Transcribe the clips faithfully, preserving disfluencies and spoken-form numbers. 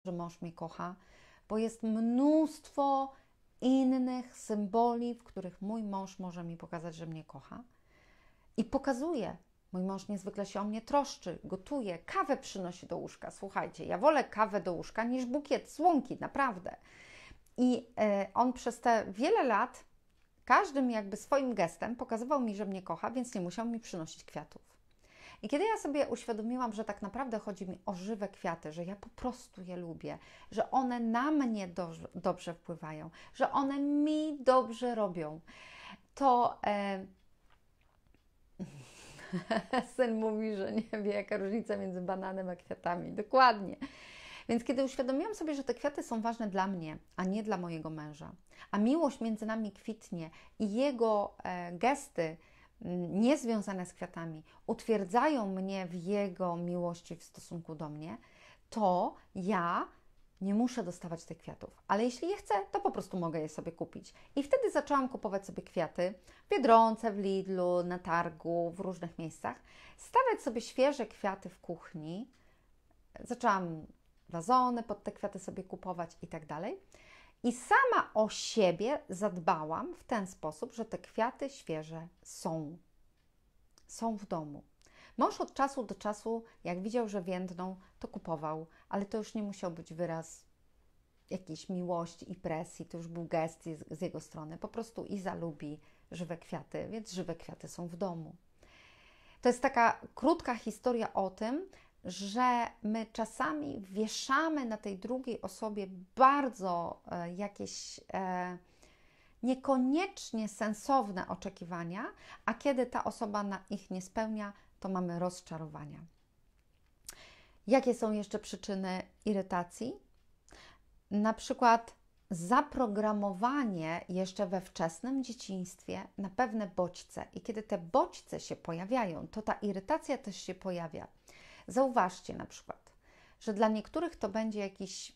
że mąż mnie kocha, bo jest mnóstwo innych symboli, w których mój mąż może mi pokazać, że mnie kocha. I pokazuje. Mój mąż niezwykle się o mnie troszczy, gotuje, kawę przynosi do łóżka. Słuchajcie, ja wolę kawę do łóżka niż bukiet słonki, naprawdę. I e, on przez te wiele lat każdym jakby swoim gestem pokazywał mi, że mnie kocha, więc nie musiał mi przynosić kwiatów. I kiedy ja sobie uświadomiłam, że tak naprawdę chodzi mi o żywe kwiaty, że ja po prostu je lubię, że one na mnie dobrze, dobrze wpływają, że one mi dobrze robią, to e... syn mówi, że nie wie, jaka różnica między bananem a kwiatami. Dokładnie. Więc kiedy uświadomiłam sobie, że te kwiaty są ważne dla mnie, a nie dla mojego męża, a miłość między nami kwitnie i jego e, gesty niezwiązane z kwiatami utwierdzają mnie w jego miłości w stosunku do mnie, to ja nie muszę dostawać tych kwiatów. Ale jeśli je chcę, to po prostu mogę je sobie kupić. I wtedy zaczęłam kupować sobie kwiaty w Biedronce, w Lidlu, na targu, w różnych miejscach. Stawiać sobie świeże kwiaty w kuchni. Zaczęłam wazony pod te kwiaty sobie kupować i tak dalej. I sama o siebie zadbałam w ten sposób, że te kwiaty świeże są. Są w domu. Mąż od czasu do czasu, jak widział, że więdną, to kupował, ale to już nie musiał być wyraz jakiejś miłości i presji, to już był gest z, z jego strony. Po prostu Iza lubi żywe kwiaty, więc żywe kwiaty są w domu. To jest taka krótka historia o tym, że my czasami wieszamy na tej drugiej osobie bardzo e, jakieś e, niekoniecznie sensowne oczekiwania, a kiedy ta osoba na ich nie spełnia, to mamy rozczarowania. Jakie są jeszcze przyczyny irytacji? Na przykład zaprogramowanie jeszcze we wczesnym dzieciństwie na pewne bodźce. I kiedy te bodźce się pojawiają, to ta irytacja też się pojawia. Zauważcie na przykład, że dla niektórych to będzie jakiś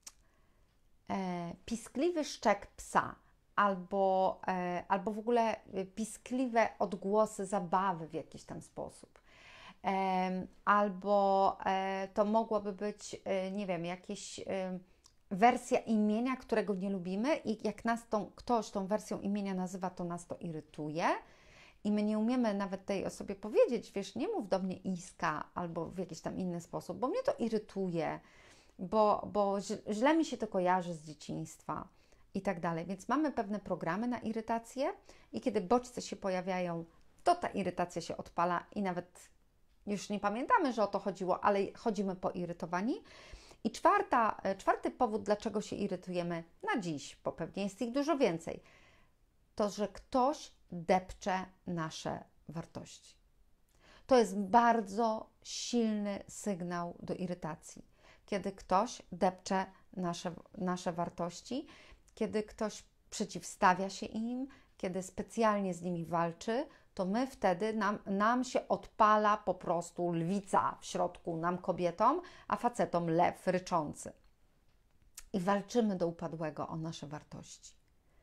e, piskliwy szczek psa, albo, e, albo w ogóle piskliwe odgłosy zabawy w jakiś tam sposób. E, albo e, to mogłoby być, e, nie wiem, jakieś e, wersja imienia, którego nie lubimy i jak nas tą, ktoś tą wersją imienia nazywa, to nas to irytuje. I my nie umiemy nawet tej osobie powiedzieć, wiesz, nie mów do mnie Iska albo w jakiś tam inny sposób, bo mnie to irytuje, bo, bo źle mi się to kojarzy z dzieciństwa i tak dalej. Więc mamy pewne programy na irytację i kiedy bodźce się pojawiają, to ta irytacja się odpala i nawet już nie pamiętamy, że o to chodziło, ale chodzimy poirytowani. I czwarta, czwarty powód, dlaczego się irytujemy na dziś, bo pewnie jest ich dużo więcej, to, że ktoś depcze nasze wartości. To jest bardzo silny sygnał do irytacji. Kiedy ktoś depcze nasze, nasze wartości, kiedy ktoś przeciwstawia się im, kiedy specjalnie z nimi walczy, to my wtedy, nam, nam się odpala po prostu lwica w środku, nam kobietom, a facetom lew ryczący. I walczymy do upadłego o nasze wartości.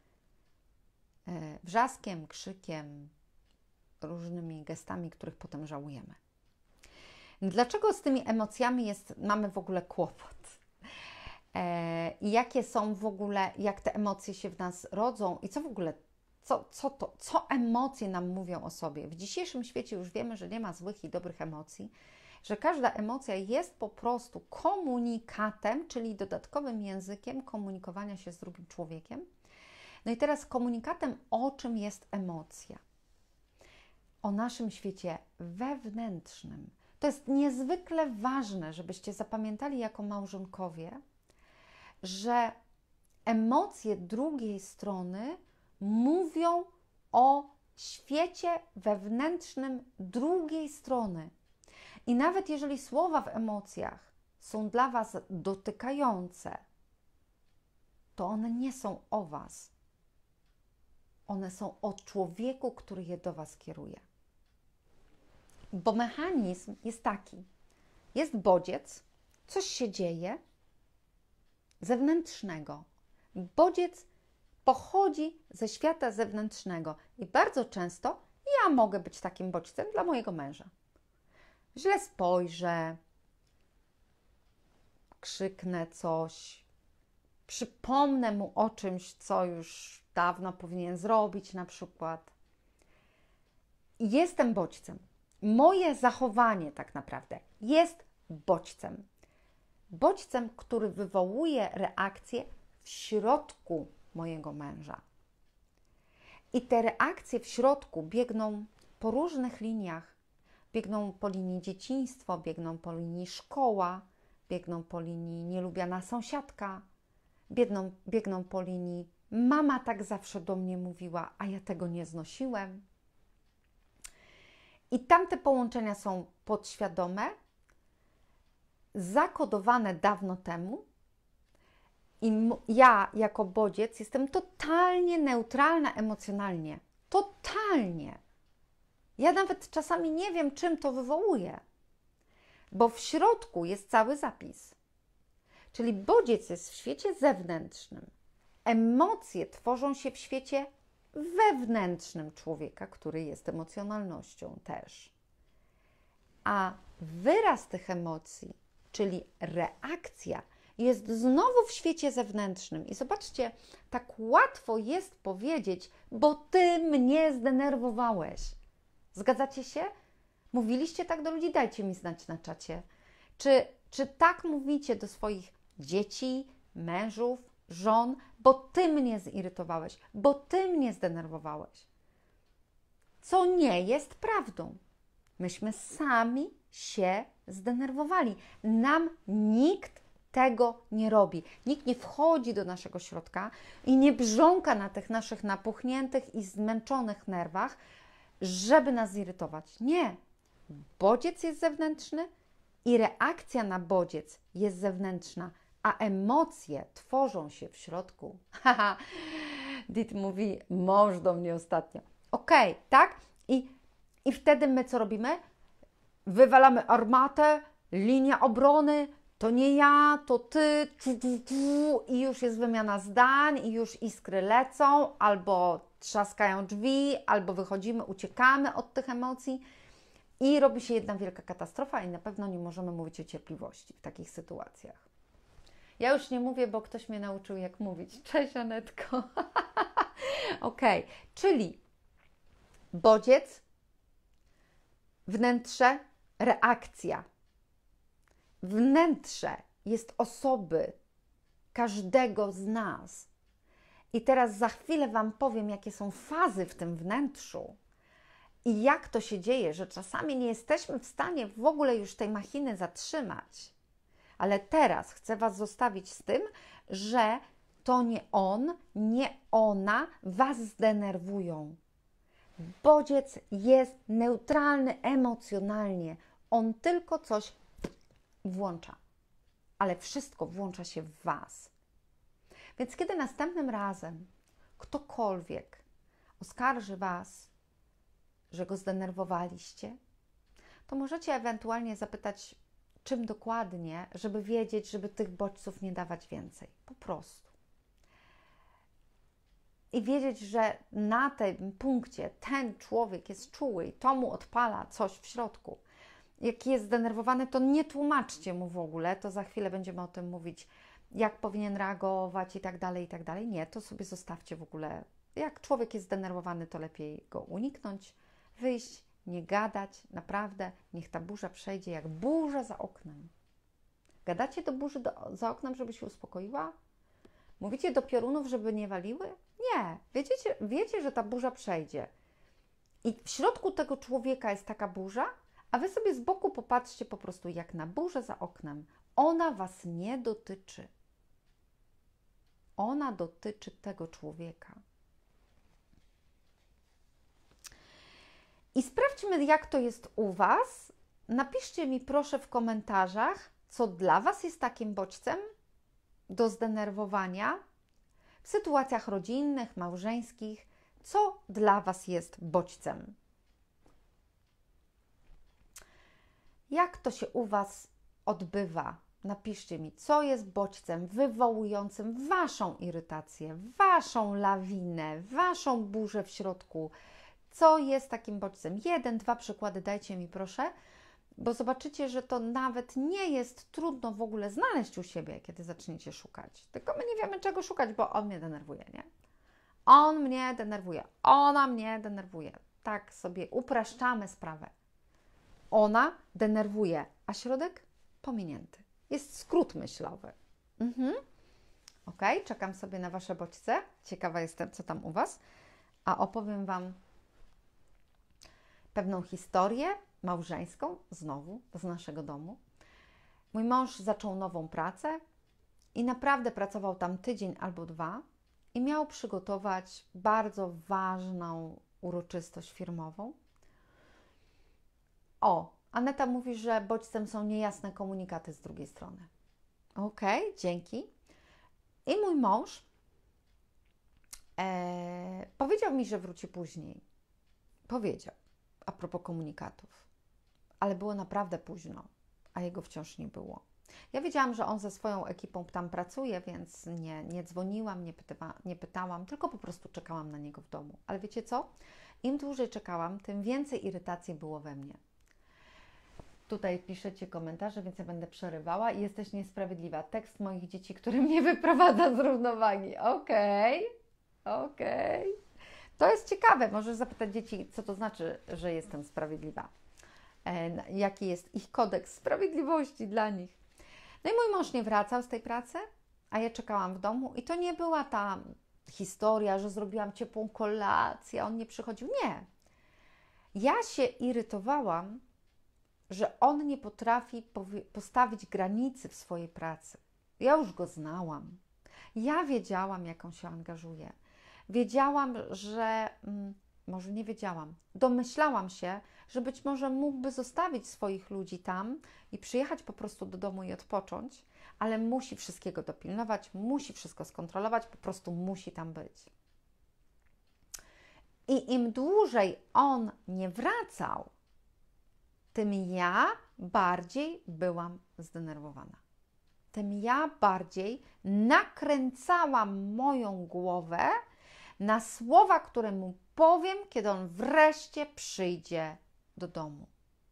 Wrzaskiem, krzykiem, różnymi gestami, których potem żałujemy. Dlaczego z tymi emocjami jest, mamy w ogóle kłopot? I jakie są w ogóle, jak te emocje się w nas rodzą i co w ogóle, co, co to, co emocje nam mówią o sobie? W dzisiejszym świecie już wiemy, że nie ma złych i dobrych emocji, że każda emocja jest po prostu komunikatem, czyli dodatkowym językiem komunikowania się z drugim człowiekiem. No i teraz komunikatem, o czym jest emocja? O naszym świecie wewnętrznym. To jest niezwykle ważne, żebyście zapamiętali jako małżonkowie, że emocje drugiej strony mówią o świecie wewnętrznym drugiej strony. I nawet jeżeli słowa w emocjach są dla Was dotykające, to one nie są o Was. One są o człowieku, który je do Was kieruje. Bo mechanizm jest taki. Jest bodziec, coś się dzieje zewnętrznego. Bodziec pochodzi ze świata zewnętrznego i bardzo często ja mogę być takim bodźcem dla mojego męża. Źle spojrzę, krzyknę coś, przypomnę mu o czymś, co już dawno powinien zrobić na przykład. Jestem bodźcem. Moje zachowanie tak naprawdę jest bodźcem. Bodźcem, który wywołuje reakcję w środku mojego męża. I te reakcje w środku biegną po różnych liniach. Biegną po linii dzieciństwo, biegną po linii szkoła, biegną po linii nielubiana sąsiadka, biegną, biegną po linii mama tak zawsze do mnie mówiła, a ja tego nie znosiłem. I tamte połączenia są podświadome, zakodowane dawno temu i ja jako bodziec jestem totalnie neutralna emocjonalnie. Totalnie. Ja nawet czasami nie wiem, czym to wywołuje, bo w środku jest cały zapis. Czyli bodziec jest w świecie zewnętrznym. Emocje tworzą się w świecie wewnętrznym człowieka, który jest emocjonalnością też. A wyraz tych emocji, czyli reakcja, jest znowu w świecie zewnętrznym. I zobaczcie, tak łatwo jest powiedzieć, bo ty mnie zdenerwowałeś. Zgadzacie się? Mówiliście tak do ludzi? Dajcie mi znać na czacie. Czy, czy tak mówicie do swoich dzieci, mężów, żon, bo ty mnie zirytowałeś, bo ty mnie zdenerwowałeś? Co nie jest prawdą. Myśmy sami się zdenerwowali. Nam nikt tego nie robi. Nikt nie wchodzi do naszego środka i nie brząka na tych naszych napuchniętych i zmęczonych nerwach, żeby nas zirytować. Nie. Bodziec jest zewnętrzny i reakcja na bodziec jest zewnętrzna, a emocje tworzą się w środku. Haha, Dit mówi mąż do mnie ostatnio. Okej, okay, tak? I, I wtedy my co robimy? Wywalamy armatę, linia obrony, to nie ja, to ty, tu, tu, tu, i już jest wymiana zdań, i już iskry lecą, albo trzaskają drzwi, albo wychodzimy, uciekamy od tych emocji i robi się jedna wielka katastrofa i na pewno nie możemy mówić o cierpliwości w takich sytuacjach. Ja już nie mówię, bo ktoś mnie nauczył, jak mówić. Cześć, Anetko. Ok, czyli bodziec, wnętrze, reakcja. Wnętrze jest osoby każdego z nas. I teraz za chwilę Wam powiem, jakie są fazy w tym wnętrzu i jak to się dzieje, że czasami nie jesteśmy w stanie w ogóle już tej machiny zatrzymać. Ale teraz chcę Was zostawić z tym, że to nie on, nie ona Was zdenerwują. Bodziec jest neutralny emocjonalnie. On tylko coś włącza, ale wszystko włącza się w Was. Więc kiedy następnym razem ktokolwiek oskarży Was, że go zdenerwowaliście, to możecie ewentualnie zapytać, czym dokładnie, żeby wiedzieć, żeby tych bodźców nie dawać więcej. Po prostu. I wiedzieć, że na tym punkcie ten człowiek jest czuły i to mu odpala coś w środku. Jak jest zdenerwowany, to nie tłumaczcie mu w ogóle, to za chwilę będziemy o tym mówić, jak powinien reagować i tak dalej, i tak dalej. Nie, to sobie zostawcie w ogóle. Jak człowiek jest zdenerwowany, to lepiej go uniknąć, wyjść, nie gadać, naprawdę, niech ta burza przejdzie jak burza za oknem. Gadacie do burzy do, za oknem, żeby się uspokoiła? Mówicie do piorunów, żeby nie waliły? Nie, wiecie, wiecie, że ta burza przejdzie. I w środku tego człowieka jest taka burza, a Wy sobie z boku popatrzcie po prostu jak na burzę za oknem. Ona Was nie dotyczy. Ona dotyczy tego człowieka. I sprawdźmy, jak to jest u Was. Napiszcie mi proszę w komentarzach, co dla Was jest takim bodźcem do zdenerwowania w sytuacjach rodzinnych, małżeńskich. Co dla Was jest bodźcem? Jak to się u Was odbywa? Napiszcie mi, co jest bodźcem wywołującym Waszą irytację, Waszą lawinę, Waszą burzę w środku. Co jest takim bodźcem? Jeden, dwa przykłady dajcie mi proszę. bo zobaczycie, że to nawet nie jest trudno w ogóle znaleźć u siebie, kiedy zaczniecie szukać. Tylko my nie wiemy, czego szukać, bo on mnie denerwuje, nie? On mnie denerwuje, ona mnie denerwuje. Tak sobie upraszczamy sprawę. Ona denerwuje, a środek pominięty. Jest skrót myślowy. Mhm. Ok, czekam sobie na Wasze bodźce. Ciekawa jestem, co tam u Was. A opowiem Wam pewną historię małżeńską, znowu z naszego domu. Mój mąż zaczął nową pracę i naprawdę pracował tam tydzień albo dwa i miał przygotować bardzo ważną uroczystość firmową. O, Aneta mówi, że bodźcem są niejasne komunikaty z drugiej strony. Ok, dzięki. I mój mąż e, powiedział mi, że wróci później. Powiedział, a propos komunikatów. Ale było naprawdę późno, a jego wciąż nie było. Ja wiedziałam, że on ze swoją ekipą tam pracuje, więc nie, nie dzwoniłam, nie, pytywa, nie pytałam, tylko po prostu czekałam na niego w domu. Ale wiecie co? Im dłużej czekałam, tym więcej irytacji było we mnie. Tutaj piszecie komentarze, więc ja będę przerywała i jesteś niesprawiedliwa. Tekst moich dzieci, który mnie wyprowadza z równowagi. Okej, okay, okej. Okay. To jest ciekawe. Możesz zapytać dzieci, co to znaczy, że jestem sprawiedliwa. E, jaki jest ich kodeks sprawiedliwości dla nich. No i mój mąż nie wracał z tej pracy, a ja czekałam w domu i to nie była ta historia, że zrobiłam ciepłą kolację, a on nie przychodził. Nie. Ja się irytowałam, że on nie potrafi postawić granicy w swojej pracy. Ja już go znałam. Ja wiedziałam, jak on się angażuje. Wiedziałam, że... Mm, może nie wiedziałam. Domyślałam się, że być może mógłby zostawić swoich ludzi tam i przyjechać po prostu do domu i odpocząć, ale musi wszystkiego dopilnować, musi wszystko skontrolować, po prostu musi tam być. I im dłużej on nie wracał, tym ja bardziej byłam zdenerwowana. Tym ja bardziej nakręcałam moją głowę na słowa, które mu powiem, kiedy on wreszcie przyjdzie do domu.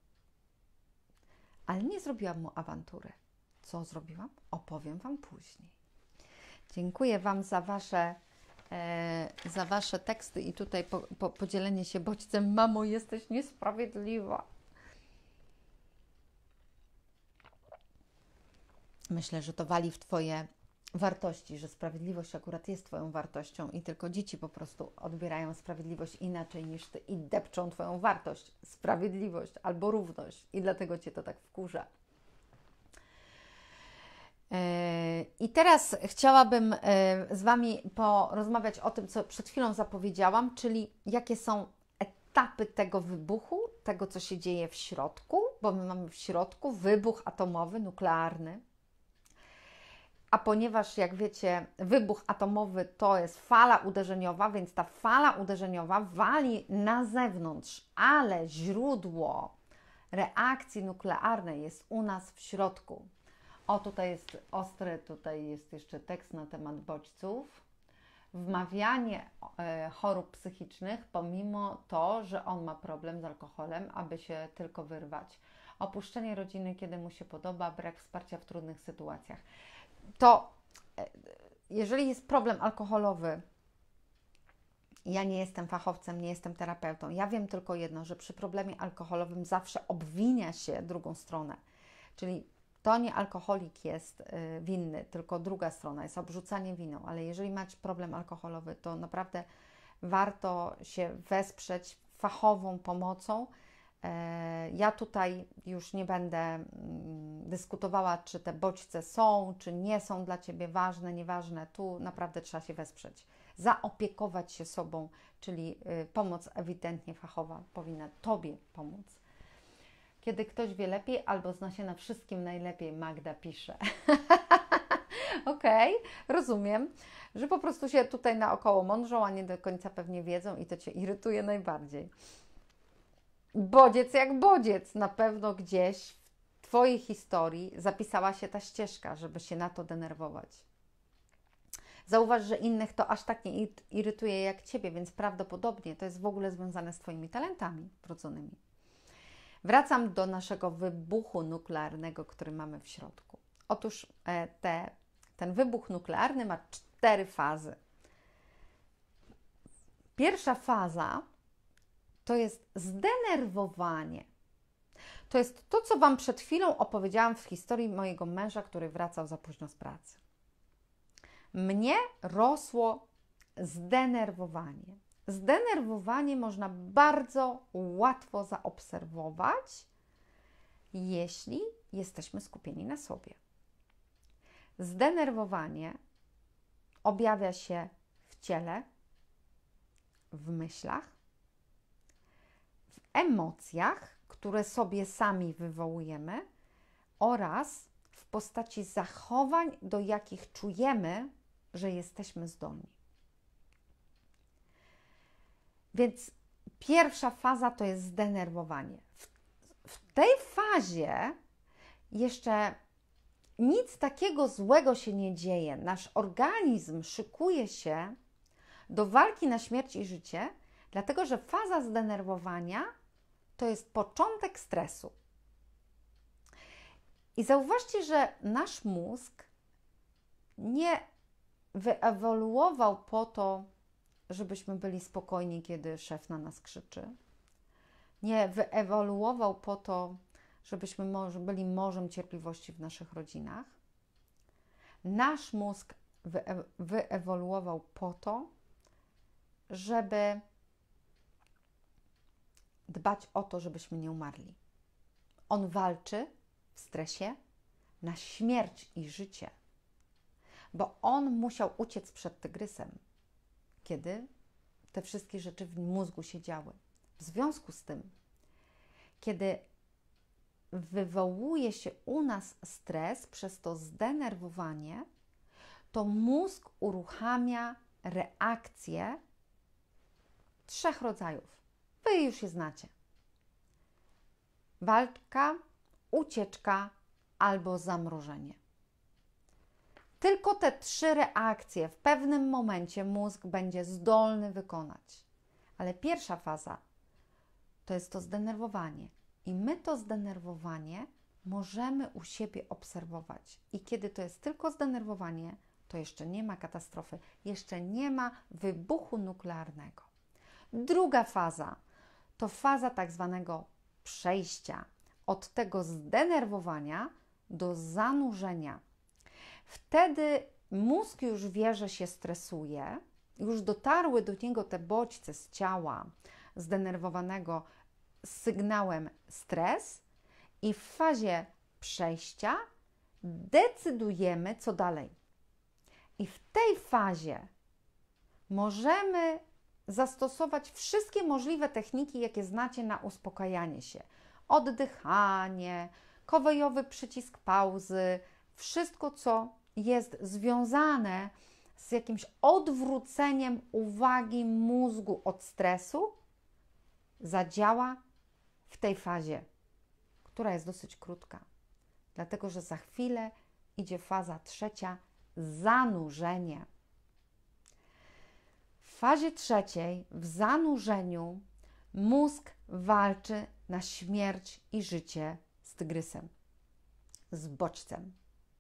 Ale nie zrobiłam mu awantury. Co zrobiłam? Opowiem Wam później. Dziękuję Wam za Wasze, e, za wasze teksty i tutaj po, po, podzielenie się bodźcem. Mamo, jesteś niesprawiedliwa. Myślę, że to wali w Twoje wartości, że sprawiedliwość akurat jest Twoją wartością i tylko dzieci po prostu odbierają sprawiedliwość inaczej niż Ty i depczą Twoją wartość, sprawiedliwość albo równość i dlatego Cię to tak wkurza. I teraz chciałabym z Wami porozmawiać o tym, co przed chwilą zapowiedziałam, czyli jakie są etapy tego wybuchu, tego, co się dzieje w środku, bo my mamy w środku wybuch atomowy, nuklearny. A ponieważ, jak wiecie, wybuch atomowy to jest fala uderzeniowa, więc ta fala uderzeniowa wali na zewnątrz, ale źródło reakcji nuklearnej jest u nas w środku. O, tutaj jest ostry, tutaj jest jeszcze tekst na temat bodźców. Wmawianie e, chorób psychicznych, pomimo to, że on ma problem z alkoholem, aby się tylko wyrwać. Opuszczenie rodziny, kiedy mu się podoba, brak wsparcia w trudnych sytuacjach. To jeżeli jest problem alkoholowy, ja nie jestem fachowcem, nie jestem terapeutą, ja wiem tylko jedno, że przy problemie alkoholowym zawsze obwinia się drugą stronę, czyli to nie alkoholik jest winny, tylko druga strona jest obrzucanie winą, ale jeżeli macie problem alkoholowy, to naprawdę warto się wesprzeć fachową pomocą. Ja tutaj już nie będę dyskutowała, czy te bodźce są, czy nie są dla Ciebie ważne, nieważne. Tu naprawdę trzeba się wesprzeć, zaopiekować się sobą, czyli pomoc ewidentnie fachowa powinna Tobie pomóc. Kiedy ktoś wie lepiej albo zna się na wszystkim najlepiej, Magda pisze. Okej, okay, rozumiem, że po prostu się tutaj naokoło mądrzą, a nie do końca pewnie wiedzą i to Cię irytuje najbardziej. Bodziec jak bodziec, na pewno gdzieś w Twojej historii zapisała się ta ścieżka, żeby się na to denerwować. Zauważ, że innych to aż tak nie irytuje jak Ciebie, więc prawdopodobnie to jest w ogóle związane z Twoimi talentami wrodzonymi. Wracam do naszego wybuchu nuklearnego, który mamy w środku. Otóż e, te, ten wybuch nuklearny ma cztery fazy. Pierwsza faza to jest zdenerwowanie. To jest to, co Wam przed chwilą opowiedziałam w historii mojego męża, który wracał za późno z pracy. Mnie rosło zdenerwowanie. Zdenerwowanie można bardzo łatwo zaobserwować, jeśli jesteśmy skupieni na sobie. Zdenerwowanie objawia się w ciele, w myślach, w emocjach, które sobie sami wywołujemy, oraz w postaci zachowań, do jakich czujemy, że jesteśmy zdolni. Więc pierwsza faza to jest zdenerwowanie. W, w tej fazie jeszcze nic takiego złego się nie dzieje. Nasz organizm szykuje się do walki na śmierć i życie, dlatego że faza zdenerwowania to jest początek stresu. I zauważcie, że nasz mózg nie wyewoluował po to, żebyśmy byli spokojni, kiedy szef na nas krzyczy. Nie wyewoluował po to, żebyśmy byli morzem cierpliwości w naszych rodzinach. Nasz mózg wye wyewoluował po to, żeby dbać o to, żebyśmy nie umarli. On walczy w stresie na śmierć i życie, bo on musiał uciec przed tygrysem, kiedy te wszystkie rzeczy w mózgu się działy. W związku z tym, kiedy wywołuje się u nas stres przez to zdenerwowanie, to mózg uruchamia reakcje trzech rodzajów. Wy już je znacie. Walka, ucieczka albo zamrożenie. Tylko te trzy reakcje w pewnym momencie mózg będzie zdolny wykonać. Ale pierwsza faza to jest to zdenerwowanie. I my to zdenerwowanie możemy u siebie obserwować. I kiedy to jest tylko zdenerwowanie, to jeszcze nie ma katastrofy, jeszcze nie ma wybuchu nuklearnego. Druga faza to faza tak zwanego przejścia od tego zdenerwowania do zanurzenia. Wtedy mózg już wie, że się stresuje, już dotarły do niego te bodźce z ciała zdenerwowanego z sygnałem stres i w fazie przejścia decydujemy, co dalej. I w tej fazie możemy zastosować wszystkie możliwe techniki, jakie znacie na uspokajanie się. Oddychanie, kowejowy przycisk pauzy, wszystko, co jest związane z jakimś odwróceniem uwagi mózgu od stresu, zadziała w tej fazie, która jest dosyć krótka. Dlatego, że za chwilę idzie faza trzecia, zanurzenie. W fazie trzeciej, w zanurzeniu, mózg walczy na śmierć i życie z tygrysem, z bodźcem.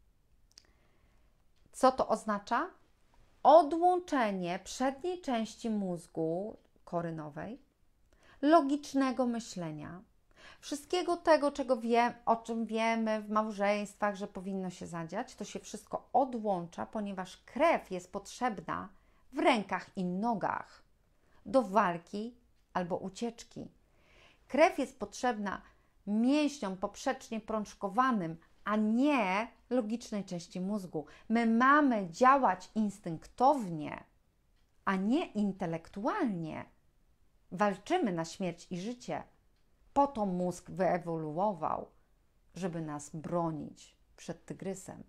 Co to oznacza? Odłączenie przedniej części mózgu korynowej, logicznego myślenia, wszystkiego tego, czego wie, o czym wiemy w małżeństwach, że powinno się zadziać, to się wszystko odłącza, ponieważ krew jest potrzebna w rękach i nogach do walki albo ucieczki. Krew jest potrzebna mięśniom poprzecznie prączkowanym, a nie logicznej części mózgu. My mamy działać instynktownie, a nie intelektualnie. Walczymy na śmierć i życie. Po to mózg wyewoluował, żeby nas bronić przed tygrysem.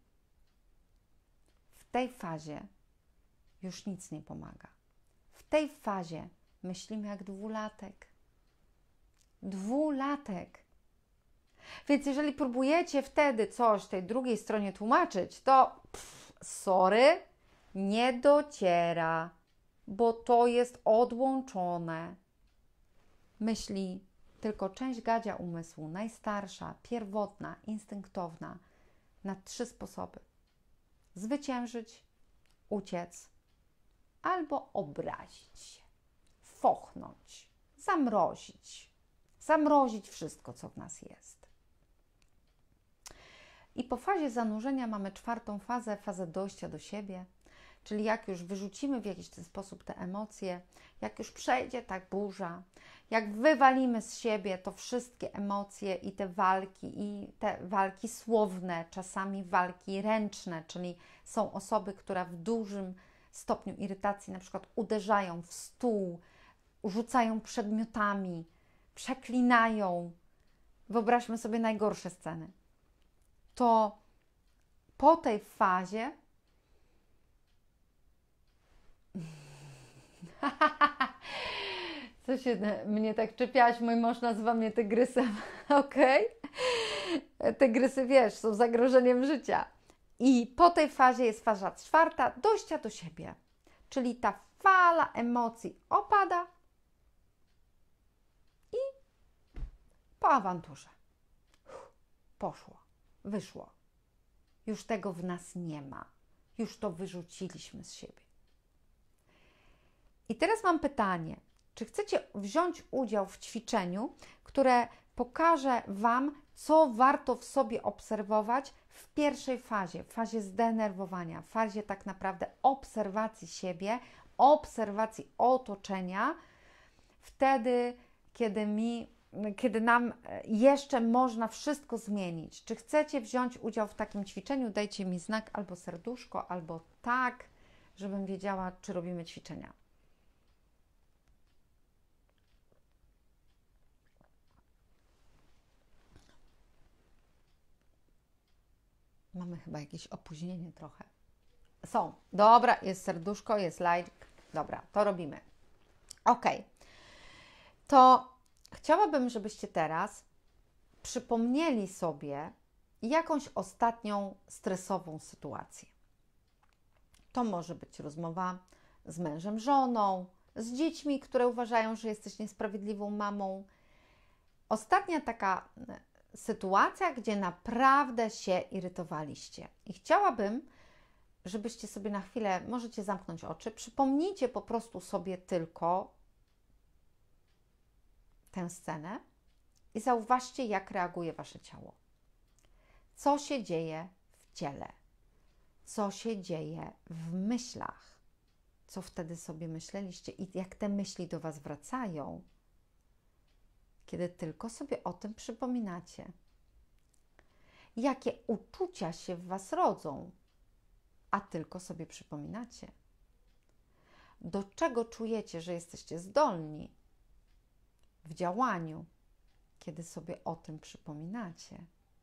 W tej fazie już nic nie pomaga. W tej fazie myślimy jak dwulatek. Dwulatek. Więc jeżeli próbujecie wtedy coś tej drugiej stronie tłumaczyć, to pff, sorry, nie dociera, bo to jest odłączone. Myśli tylko część gadzia umysłu, najstarsza, pierwotna, instynktowna, na trzy sposoby. Zwyciężyć, uciec albo obrazić się, fochnąć, zamrozić, zamrozić wszystko, co w nas jest. I po fazie zanurzenia mamy czwartą fazę, fazę dojścia do siebie, czyli jak już wyrzucimy w jakiś ten sposób te emocje, jak już przejdzie ta burza, jak wywalimy z siebie to wszystkie emocje i te walki, i te walki słowne, czasami walki ręczne, czyli są osoby, które w dużym stopniu irytacji na przykład uderzają w stół, rzucają przedmiotami, przeklinają. Wyobraźmy sobie najgorsze sceny. To po tej fazie co się mnie tak czepiałaś? Mój mąż nazywa mnie tygrysem, okej? Okay? Tygrysy, wiesz, są zagrożeniem życia. I po tej fazie jest faza czwarta, dojścia do siebie. Czyli ta fala emocji opada i po awanturze poszło, wyszło. Już tego w nas nie ma. Już to wyrzuciliśmy z siebie. I teraz mam pytanie, czy chcecie wziąć udział w ćwiczeniu, które pokaże Wam, co warto w sobie obserwować w pierwszej fazie, w fazie zdenerwowania, w fazie tak naprawdę obserwacji siebie, obserwacji otoczenia, wtedy, kiedy, mi, kiedy nam jeszcze można wszystko zmienić. Czy chcecie wziąć udział w takim ćwiczeniu? Dajcie mi znak albo serduszko, albo tak, żebym wiedziała, czy robimy ćwiczenia. Mamy chyba jakieś opóźnienie trochę. Są. Dobra, jest serduszko, jest like. Dobra, to robimy. Ok. To chciałabym, żebyście teraz przypomnieli sobie jakąś ostatnią stresową sytuację. To może być rozmowa z mężem, żoną, z dziećmi, które uważają, że jesteś niesprawiedliwą mamą. Ostatnia taka sytuacja, gdzie naprawdę się irytowaliście. I chciałabym, żebyście sobie na chwilę, możecie zamknąć oczy, przypomnijcie po prostu sobie tylko tę scenę i zauważcie, jak reaguje Wasze ciało. Co się dzieje w ciele? Co się dzieje w myślach? Co wtedy sobie myśleliście i jak te myśli do Was wracają? Kiedy tylko sobie o tym przypominacie. Jakie uczucia się w Was rodzą, a tylko sobie przypominacie. Do czego czujecie, że jesteście zdolni w działaniu, kiedy sobie o tym przypominacie.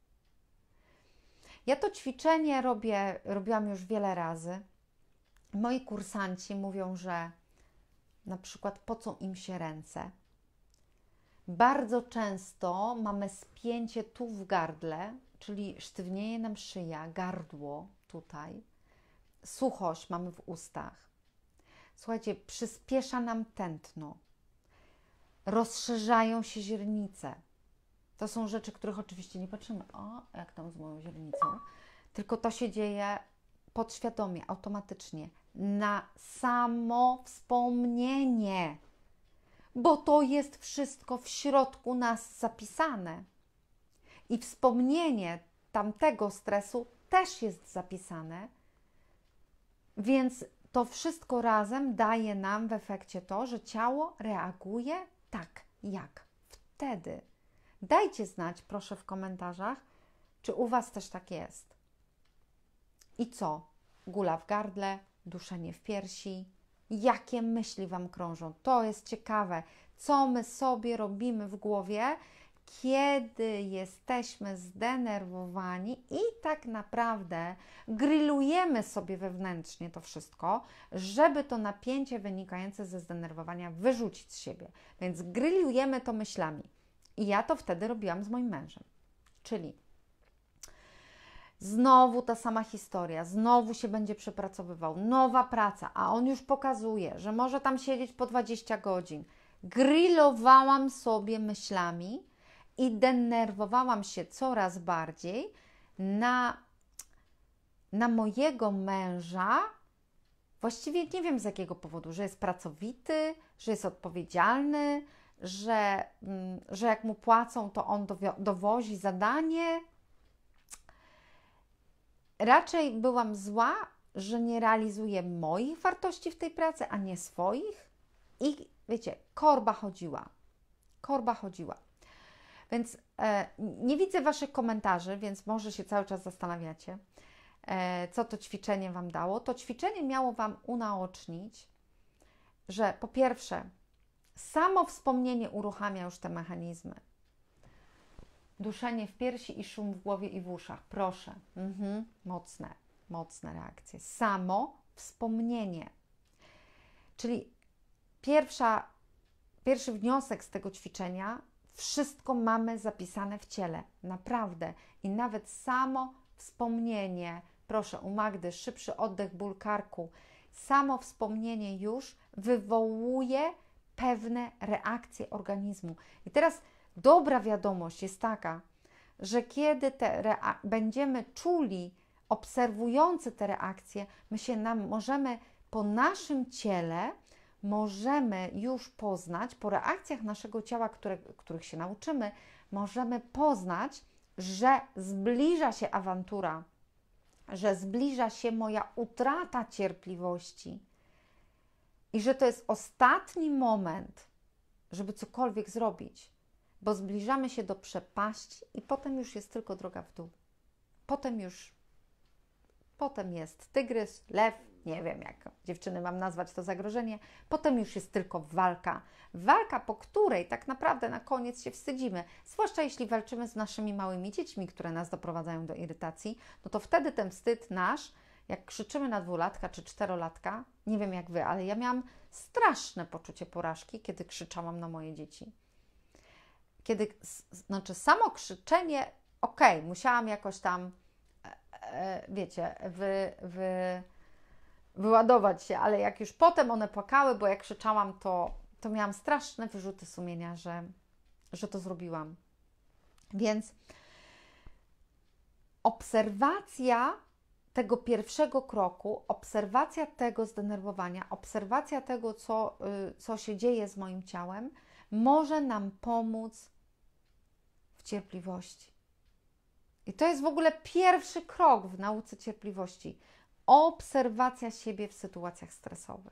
Ja to ćwiczenie robię, robiłam już wiele razy. Moi kursanci mówią, że na przykład pocą im się ręce. Bardzo często mamy spięcie tu w gardle, czyli sztywnieje nam szyja, gardło tutaj, suchość mamy w ustach. Słuchajcie, przyspiesza nam tętno, rozszerzają się źrenice. To są rzeczy, których oczywiście nie patrzymy, o, jak tam z moją źrenicą, tylko to się dzieje podświadomie, automatycznie, na samo wspomnienie, bo to jest wszystko w środku nas zapisane. I wspomnienie tamtego stresu też jest zapisane, więc to wszystko razem daje nam w efekcie to, że ciało reaguje tak, jak wtedy. Dajcie znać, proszę, w komentarzach, czy u Was też tak jest. I co? Gula w gardle, duszenie w piersi. Jakie myśli Wam krążą? To jest ciekawe, co my sobie robimy w głowie, kiedy jesteśmy zdenerwowani i tak naprawdę grillujemy sobie wewnętrznie to wszystko, żeby to napięcie wynikające ze zdenerwowania wyrzucić z siebie. Więc grillujemy to myślami. I ja to wtedy robiłam z moim mężem. Czyli znowu ta sama historia, znowu się będzie przepracowywał, nowa praca, a on już pokazuje, że może tam siedzieć po dwadzieścia godzin. grillowałam sobie myślami i denerwowałam się coraz bardziej na, na mojego męża. Właściwie nie wiem z jakiego powodu, że jest pracowity, że jest odpowiedzialny, że, że jak mu płacą, to on dowozi zadanie. Raczej byłam zła, że nie realizuje moich wartości w tej pracy, a nie swoich. I wiecie, korba chodziła. Korba chodziła. Więc e, nie widzę Waszych komentarzy, więc może się cały czas zastanawiacie, e, co to ćwiczenie Wam dało. To ćwiczenie miało Wam unaocznić, że po pierwsze, samo wspomnienie uruchamia już te mechanizmy. Duszenie w piersi i szum w głowie i w uszach. Proszę. Mhm. Mocne, mocne reakcje. Samo wspomnienie. Czyli pierwsza, pierwszy wniosek z tego ćwiczenia, wszystko mamy zapisane w ciele. Naprawdę. I nawet samo wspomnienie, proszę u Magdy, szybszy oddech, ból karku. Samo wspomnienie już wywołuje pewne reakcje organizmu. I teraz dobra wiadomość jest taka, że kiedy te będziemy czuli, obserwujący te reakcje, my się nam możemy po naszym ciele, możemy już poznać, po reakcjach naszego ciała, które, których się nauczymy, możemy poznać, że zbliża się awantura, że zbliża się moja utrata cierpliwości i że to jest ostatni moment, żeby cokolwiek zrobić, bo zbliżamy się do przepaści i potem już jest tylko droga w dół. Potem już, potem jest tygrys, lew, nie wiem jak dziewczyny mam nazwać to zagrożenie, potem już jest tylko walka. Walka, po której tak naprawdę na koniec się wstydzimy, zwłaszcza jeśli walczymy z naszymi małymi dziećmi, które nas doprowadzają do irytacji, no to wtedy ten wstyd nasz, jak krzyczymy na dwulatka czy czterolatka, nie wiem jak Wy, ale ja miałam straszne poczucie porażki, kiedy krzyczałam na moje dzieci. Kiedy, znaczy samo krzyczenie, okej, okay, musiałam jakoś tam, e, wiecie, wy, wy, wyładować się, ale jak już potem one płakały, bo jak krzyczałam, to, to miałam straszne wyrzuty sumienia, że, że to zrobiłam. Więc obserwacja tego pierwszego kroku, obserwacja tego zdenerwowania, obserwacja tego, co, y, co się dzieje z moim ciałem, może nam pomóc w cierpliwości. I to jest w ogóle pierwszy krok w nauce cierpliwości. Obserwacja siebie w sytuacjach stresowych.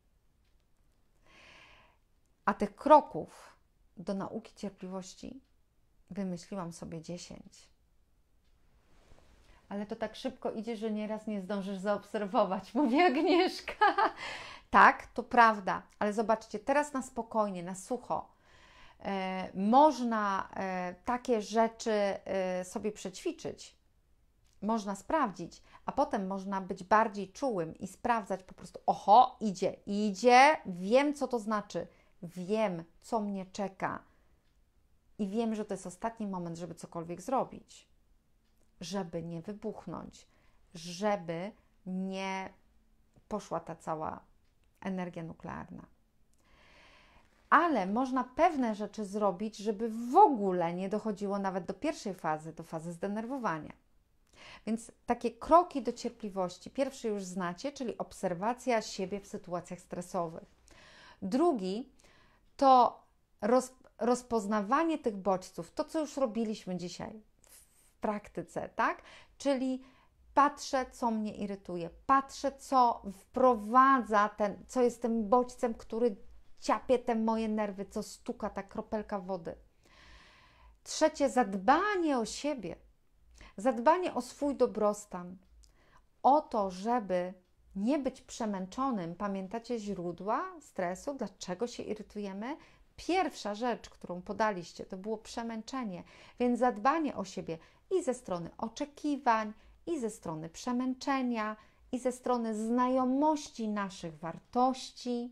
A tych kroków do nauki cierpliwości wymyśliłam sobie dziesięć. Ale to tak szybko idzie, że nieraz nie zdążysz zaobserwować, mówi Agnieszka. Tak, to prawda, ale zobaczcie, teraz na spokojnie, na sucho e, można e, takie rzeczy e, sobie przećwiczyć, można sprawdzić, a potem można być bardziej czułym i sprawdzać po prostu, oho, idzie, idzie, wiem co to znaczy, wiem co mnie czeka i wiem, że to jest ostatni moment, żeby cokolwiek zrobić, żeby nie wybuchnąć, żeby nie poszła ta cała energia nuklearna. Ale można pewne rzeczy zrobić, żeby w ogóle nie dochodziło nawet do pierwszej fazy, do fazy zdenerwowania. Więc takie kroki do cierpliwości. Pierwszy już znacie, czyli obserwacja siebie w sytuacjach stresowych. Drugi to roz, rozpoznawanie tych bodźców, to co już robiliśmy dzisiaj w praktyce, tak? Czyli patrzę, co mnie irytuje, patrzę, co wprowadza ten, co jest tym bodźcem, który ciapie te moje nerwy, co stuka ta kropelka wody. Trzecie, zadbanie o siebie, zadbanie o swój dobrostan, o to, żeby nie być przemęczonym. Pamiętacie źródła stresu? Dlaczego się irytujemy? Pierwsza rzecz, którą podaliście, to było przemęczenie, więc zadbanie o siebie i ze strony oczekiwań, i ze strony przemęczenia, i ze strony znajomości naszych wartości.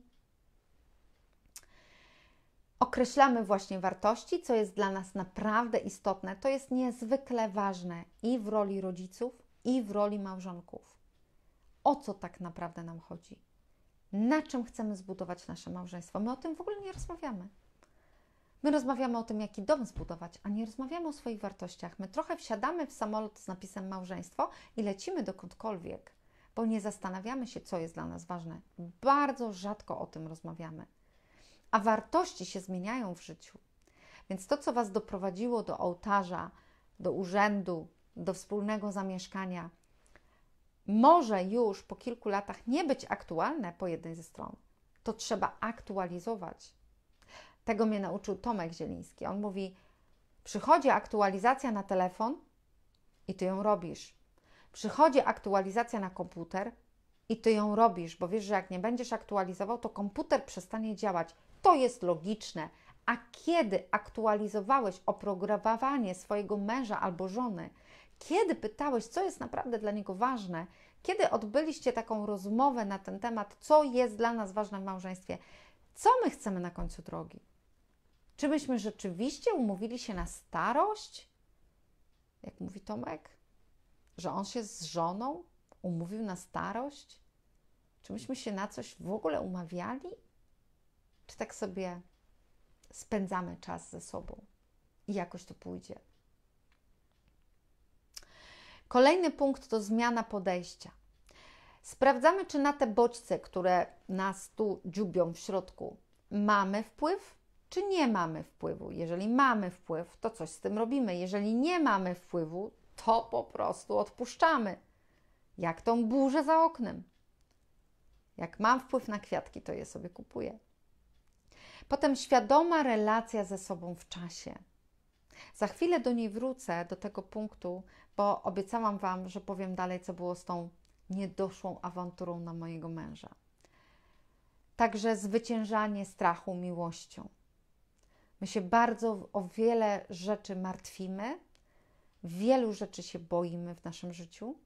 Określamy właśnie wartości, co jest dla nas naprawdę istotne. To jest niezwykle ważne i w roli rodziców, i w roli małżonków. O co tak naprawdę nam chodzi? na czym chcemy zbudować nasze małżeństwo. My o tym w ogóle nie rozmawiamy. My rozmawiamy o tym, jaki dom zbudować, a nie rozmawiamy o swoich wartościach. My trochę wsiadamy w samolot z napisem małżeństwo i lecimy dokądkolwiek, bo nie zastanawiamy się, co jest dla nas ważne. Bardzo rzadko o tym rozmawiamy. A wartości się zmieniają w życiu. Więc to, co Was doprowadziło do ołtarza, do urzędu, do wspólnego zamieszkania, może już po kilku latach nie być aktualne po jednej ze stron. To trzeba aktualizować. Tego mnie nauczył Tomek Zieliński. On mówi, przychodzi aktualizacja na telefon i Ty ją robisz. Przychodzi aktualizacja na komputer i Ty ją robisz, bo wiesz, że jak nie będziesz aktualizował, to komputer przestanie działać. To jest logiczne. A kiedy aktualizowałeś oprogramowanie swojego męża albo żony, kiedy pytałeś, co jest naprawdę dla niego ważne, kiedy odbyliście taką rozmowę na ten temat, co jest dla nas ważne w małżeństwie, co my chcemy na końcu drogi? Czy myśmy rzeczywiście umówili się na starość? Jak mówi Tomek, że on się z żoną umówił na starość? Czy myśmy się na coś w ogóle umawiali? Czy tak sobie spędzamy czas ze sobą i jakoś to pójdzie? Kolejny punkt to zmiana podejścia. Sprawdzamy, czy na te bodźce, które nas tu dziubią w środku, mamy wpływ, czy nie mamy wpływu. Jeżeli mamy wpływ, to coś z tym robimy. Jeżeli nie mamy wpływu, to po prostu odpuszczamy. Jak tą burzę za oknem. Jak mam wpływ na kwiatki, to je sobie kupuję. Potem świadoma relacja ze sobą w czasie. Za chwilę do niej wrócę, do tego punktu, bo obiecałam Wam, że powiem dalej, co było z tą niedoszłą awanturą na mojego męża. Także zwyciężanie strachu miłością. My się bardzo o wiele rzeczy martwimy, wielu rzeczy się boimy w naszym życiu,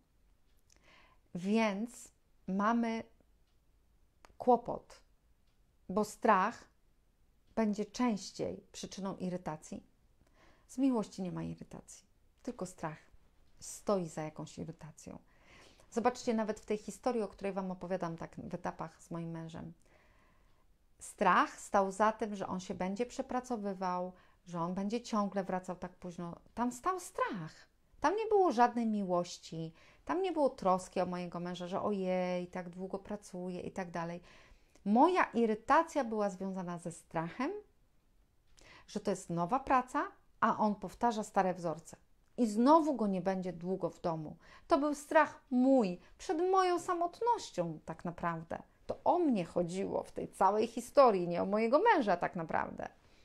więc mamy kłopot, bo strach będzie częściej przyczyną irytacji. Z miłości nie ma irytacji, tylko strach stoi za jakąś irytacją. Zobaczcie, nawet w tej historii, o której Wam opowiadam tak w etapach z moim mężem. Strach stał za tym, że on się będzie przepracowywał, że on będzie ciągle wracał tak późno. Tam stał strach. Tam nie było żadnej miłości, tam nie było troski o mojego męża, że ojej, tak długo pracuje i tak dalej. Moja irytacja była związana ze strachem, że to jest nowa praca, a on powtarza stare wzorce. I znowu go nie będzie długo w domu. To był strach mój, przed moją samotnością tak naprawdę. To o mnie chodziło w tej całej historii, nie o mojego męża tak naprawdę.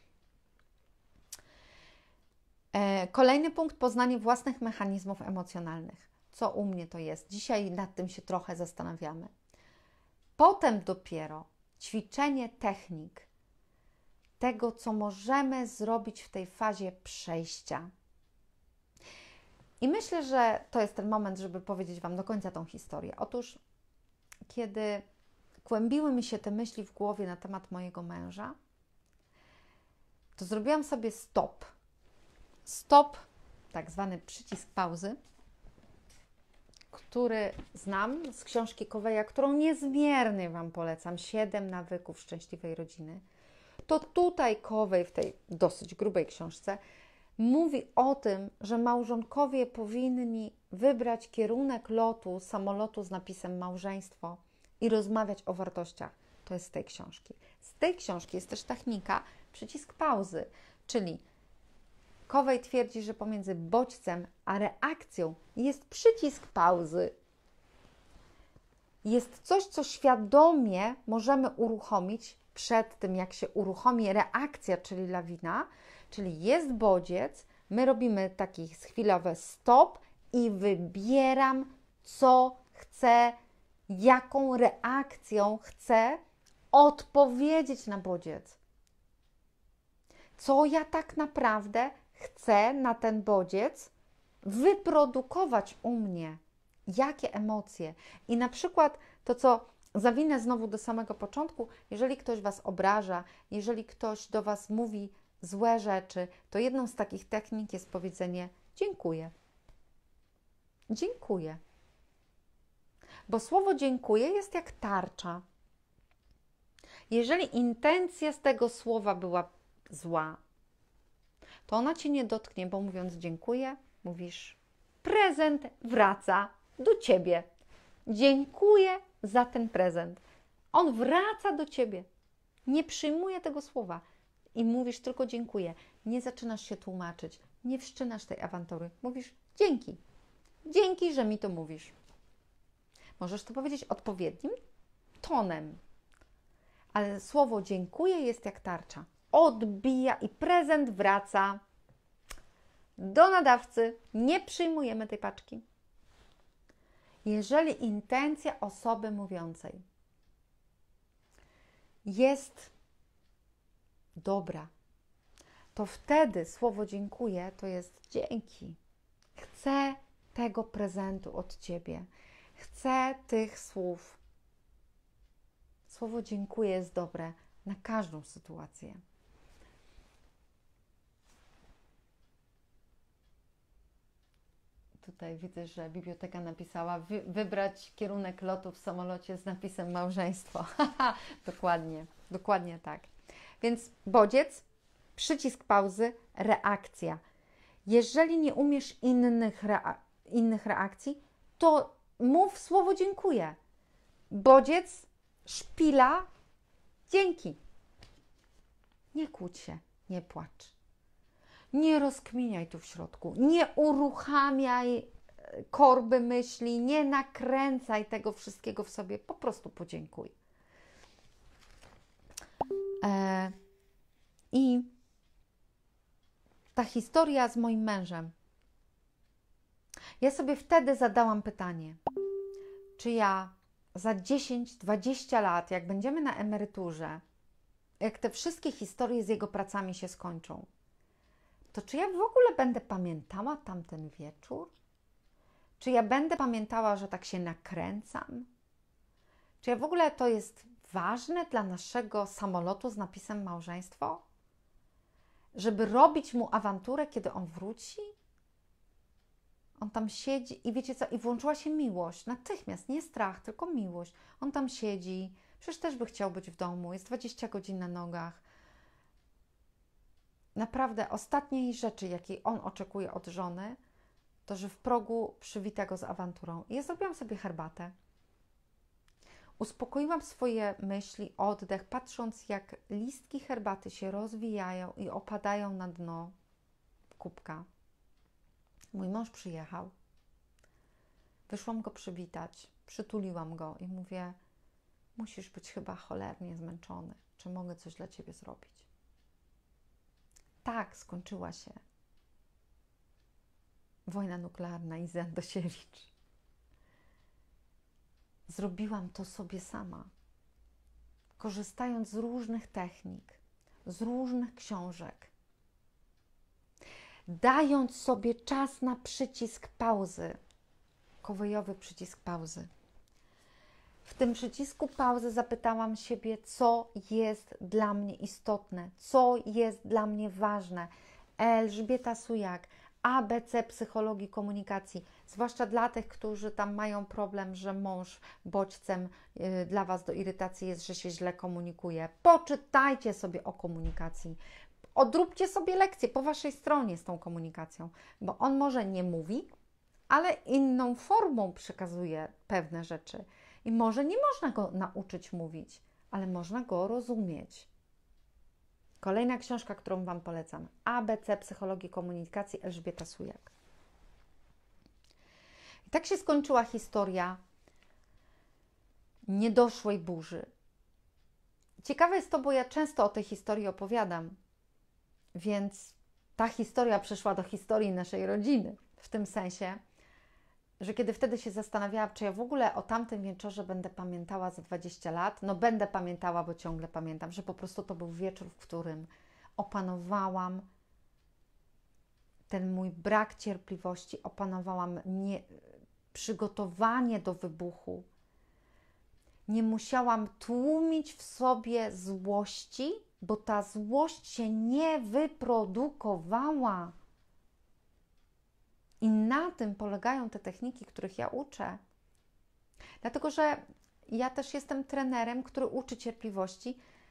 E, kolejny punkt, poznanie własnych mechanizmów emocjonalnych. Co u mnie to jest? Dzisiaj nad tym się trochę zastanawiamy. Potem dopiero ćwiczenie technik, tego, co możemy zrobić w tej fazie przejścia. I myślę, że to jest ten moment, żeby powiedzieć Wam do końca tą historię. Otóż, kiedy kłębiły mi się te myśli w głowie na temat mojego męża, to zrobiłam sobie stop. Stop, tak zwany przycisk pauzy, który znam z książki Coveya, którą niezmiernie Wam polecam, Siedem nawyków szczęśliwej rodziny. To tutaj Covey w tej dosyć grubej książce mówi o tym, że małżonkowie powinni wybrać kierunek lotu samolotu z napisem małżeństwo i rozmawiać o wartościach. To jest z tej książki. Z tej książki jest też technika przycisk pauzy, czyli Covey twierdzi, że pomiędzy bodźcem a reakcją jest przycisk pauzy. Jest coś, co świadomie możemy uruchomić przed tym, jak się uruchomi reakcja, czyli lawina, czyli jest bodziec, my robimy taki chwilowy stop i wybieram, co chcę, jaką reakcją chcę odpowiedzieć na bodziec. Co ja tak naprawdę chcę na ten bodziec wyprodukować u mnie. Jakie emocje. I na przykład to, co zawinę znowu do samego początku, jeżeli ktoś Was obraża, jeżeli ktoś do Was mówi złe rzeczy, to jedną z takich technik jest powiedzenie dziękuję. Dziękuję. Bo słowo dziękuję jest jak tarcza. Jeżeli intencja z tego słowa była zła, to ona Cię nie dotknie, bo mówiąc dziękuję, mówisz prezent wraca do Ciebie. Dziękuję za ten prezent. On wraca do Ciebie. Nie przyjmuje tego słowa i mówisz tylko dziękuję. Nie zaczynasz się tłumaczyć, nie wszczynasz tej awantury. Mówisz dzięki. Dzięki, że mi to mówisz. Możesz to powiedzieć odpowiednim tonem, ale słowo dziękuję jest jak tarcza. Odbija i prezent wraca do nadawcy. Nie przyjmujemy tej paczki. Jeżeli intencja osoby mówiącej jest dobra, to wtedy słowo dziękuję to jest dzięki. Chcę tego prezentu od Ciebie. Chcę tych słów. Słowo dziękuję jest dobre na każdą sytuację. Tutaj widzę, że biblioteka napisała wy, wybrać kierunek lotu w samolocie z napisem małżeństwo. Dokładnie, dokładnie tak. Więc bodziec, przycisk pauzy, reakcja. Jeżeli nie umiesz innych, rea innych reakcji, to mów słowo dziękuję. Bodziec, szpila, dzięki. Nie kłóć się, nie płacz. Nie rozkminiaj tu w środku, nie uruchamiaj korby myśli, nie nakręcaj tego wszystkiego w sobie, po prostu podziękuj. E, I ta historia z moim mężem. Ja sobie wtedy zadałam pytanie, czy ja za dziesięć dwadzieścia lat, jak będziemy na emeryturze, jak te wszystkie historie z jego pracami się skończą, to czy ja w ogóle będę pamiętała tamten wieczór? Czy ja będę pamiętała, że tak się nakręcam? Czy ja w ogóle to jest ważne dla naszego samolotu z napisem małżeństwo? Żeby robić mu awanturę, kiedy on wróci? On tam siedzi i wiecie co? I włączyła się miłość. Natychmiast, nie strach, tylko miłość. On tam siedzi. Przecież też by chciał być w domu. Jest dwadzieścia godzin na nogach. Naprawdę ostatniej rzeczy, jakiej on oczekuje od żony, to, że w progu przywita go z awanturą. I ja zrobiłam sobie herbatę. Uspokoiłam swoje myśli, oddech, patrząc jak listki herbaty się rozwijają i opadają na dno kubka. Mój mąż przyjechał. Wyszłam go przywitać, przytuliłam go i mówię, musisz być chyba cholernie zmęczony. Czy mogę coś dla Ciebie zrobić? Tak, skończyła się wojna nuklearna i Dosiewicz. Zrobiłam to sobie sama, korzystając z różnych technik, z różnych książek, dając sobie czas na przycisk pauzy, kowejowy przycisk pauzy. W tym przycisku pauzy zapytałam siebie, co jest dla mnie istotne, co jest dla mnie ważne. Elżbieta Sujak, A B C psychologii komunikacji, zwłaszcza dla tych, którzy tam mają problem, że mąż bodźcem yy, dla Was do irytacji jest, że się źle komunikuje. Poczytajcie sobie o komunikacji. Odróbcie sobie lekcję po Waszej stronie z tą komunikacją, bo on może nie mówi, ale inną formą przekazuje pewne rzeczy. I może nie można go nauczyć mówić, ale można go rozumieć. Kolejna książka, którą Wam polecam. A B C psychologii komunikacji, Elżbieta Sujak. I tak się skończyła historia niedoszłej burzy. Ciekawe jest to, bo ja często o tej historii opowiadam, więc ta historia przeszła do historii naszej rodziny. W tym sensie, że kiedy wtedy się zastanawiałam, czy ja w ogóle o tamtym wieczorze będę pamiętała za dwadzieścia lat, no będę pamiętała, bo ciągle pamiętam, że po prostu to był wieczór, w którym opanowałam ten mój brak cierpliwości, opanowałam nie, przygotowanie do wybuchu. Nie musiałam tłumić w sobie złości, bo ta złość się nie wyprodukowała. I na tym polegają te techniki, których ja uczę. Dlatego, że ja też jestem trenerem, który uczy cierpliwości,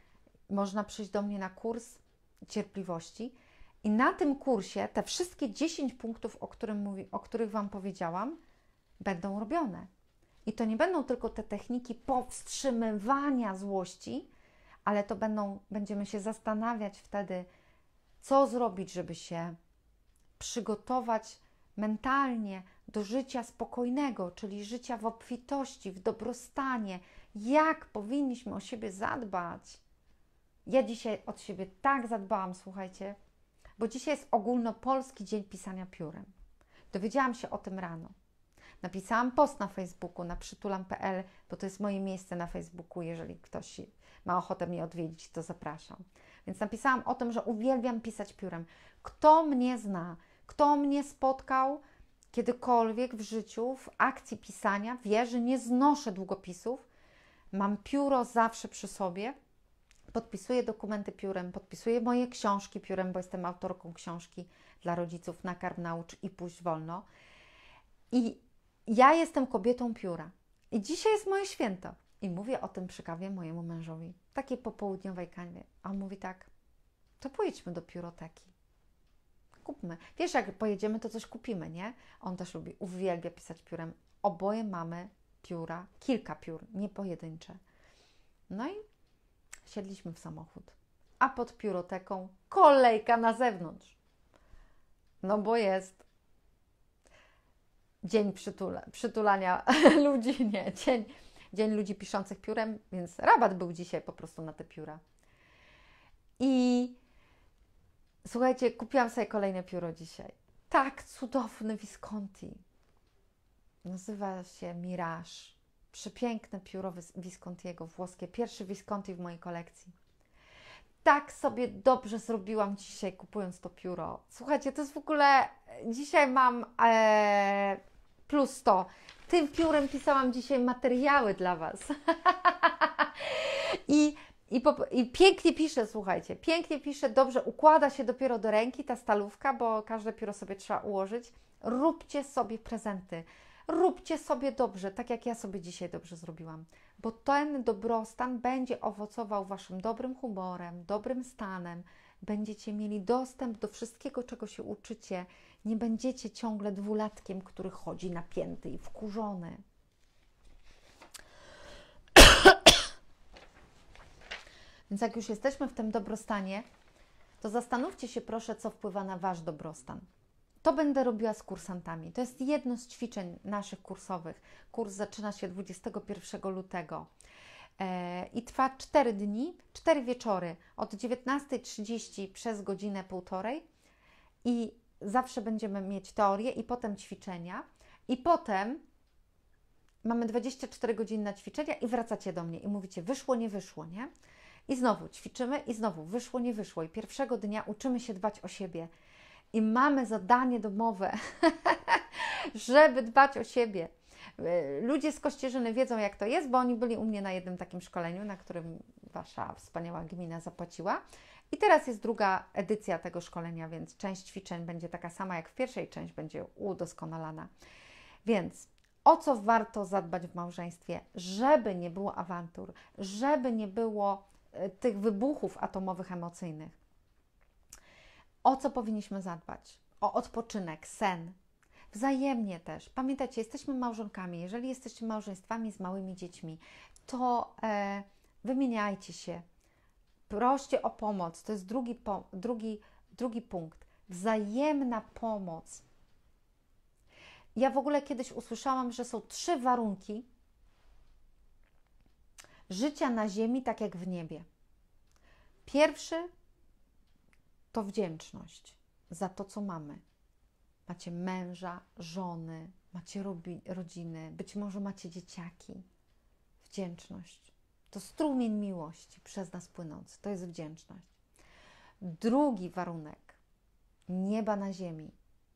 można przyjść do mnie na kurs cierpliwości i na tym kursie te wszystkie dziesięć punktów, o, którym mówi, o których Wam powiedziałam, będą robione. I to nie będą tylko te techniki powstrzymywania złości, ale to będą, będziemy się zastanawiać wtedy, co zrobić, żeby się przygotować mentalnie do życia spokojnego, czyli życia w obfitości, w dobrostanie. Jak powinniśmy o siebie zadbać? Ja dzisiaj od siebie tak zadbałam, słuchajcie, bo dzisiaj jest ogólnopolski dzień pisania piórem. Dowiedziałam się o tym rano. Napisałam post na Facebooku, na przytulam kropka p l, bo to jest moje miejsce na Facebooku. Jeżeli ktoś ma ochotę mnie odwiedzić, to zapraszam. Więc napisałam o tym, że uwielbiam pisać piórem. Kto mnie zna, kto mnie spotkał kiedykolwiek w życiu, w akcji pisania, wie, że nie znoszę długopisów. Mam pióro zawsze przy sobie. Podpisuję dokumenty piórem, podpisuję moje książki piórem, bo jestem autorką książki dla rodziców Nakarm, naucz i puść wolno. I ja jestem kobietą pióra. I dzisiaj jest moje święto. I mówię o tym przy kawie mojemu mężowi, takiej popołudniowej kawie. A on mówi tak, to pojedźmy do pióroteki. Kupmy. Wiesz, jak pojedziemy, to coś kupimy, nie? On też lubi, uwielbia pisać piórem. Oboje mamy pióra, kilka piór, nie pojedyncze. No i siedliśmy w samochód. A pod pióroteką kolejka na zewnątrz. No bo jest dzień przytula, przytulania ludzi, nie, dzień, dzień ludzi piszących piórem, więc rabat był dzisiaj po prostu na te pióra. I słuchajcie, kupiłam sobie kolejne pióro dzisiaj. Tak cudowny Visconti. Nazywa się Mirage. Przepiękne pióro Viscontiego, włoskie. Pierwszy Visconti w mojej kolekcji. Tak sobie dobrze zrobiłam dzisiaj, kupując to pióro. Słuchajcie, to jest w ogóle... Dzisiaj mam e, plus sto. Tym piórem pisałam dzisiaj materiały dla Was. I, i, po, I pięknie pisze, słuchajcie. Pięknie pisze, dobrze układa się dopiero do ręki ta stalówka, bo każde pióro sobie trzeba ułożyć. Róbcie sobie prezenty. Róbcie sobie dobrze, tak jak ja sobie dzisiaj dobrze zrobiłam, bo ten dobrostan będzie owocował Waszym dobrym humorem, dobrym stanem, będziecie mieli dostęp do wszystkiego, czego się uczycie, nie będziecie ciągle dwulatkiem, który chodzi napięty i wkurzony. Więc jak już jesteśmy w tym dobrostanie, to zastanówcie się proszę, co wpływa na Wasz dobrostan. To będę robiła z kursantami. To jest jedno z ćwiczeń naszych kursowych. Kurs zaczyna się dwudziestego pierwszego lutego e, i trwa cztery dni, cztery wieczory od dziewiętnastej trzydzieści przez godzinę półtorej i zawsze będziemy mieć teorię i potem ćwiczenia i potem mamy dwadzieścia cztery godziny na ćwiczenia i wracacie do mnie i mówicie wyszło, nie wyszło, nie? I znowu ćwiczymy i znowu wyszło, nie wyszło i pierwszego dnia uczymy się dbać o siebie. I mamy zadanie domowe, żeby dbać o siebie. Ludzie z Kościerzyny wiedzą, jak to jest, bo oni byli u mnie na jednym takim szkoleniu, na którym Wasza wspaniała gmina zapłaciła. I teraz jest druga edycja tego szkolenia, więc część ćwiczeń będzie taka sama jak w pierwszej, część będzie udoskonalana. Więc o co warto zadbać w małżeństwie, żeby nie było awantur, żeby nie było tych wybuchów atomowych emocyjnych. O co powinniśmy zadbać? O odpoczynek, sen. Wzajemnie też. Pamiętajcie, jesteśmy małżonkami. Jeżeli jesteście małżeństwami z małymi dziećmi, to e, wymieniajcie się. Proście o pomoc. To jest drugi, po, drugi, drugi punkt. Wzajemna pomoc. Ja w ogóle kiedyś usłyszałam, że są trzy warunki życia na ziemi, tak jak w niebie. Pierwszy to wdzięczność za to, co mamy. Macie męża, żony, macie rodziny, być może macie dzieciaki. Wdzięczność. To strumień miłości przez nas płynący. To jest wdzięczność. Drugi warunek nieba na ziemi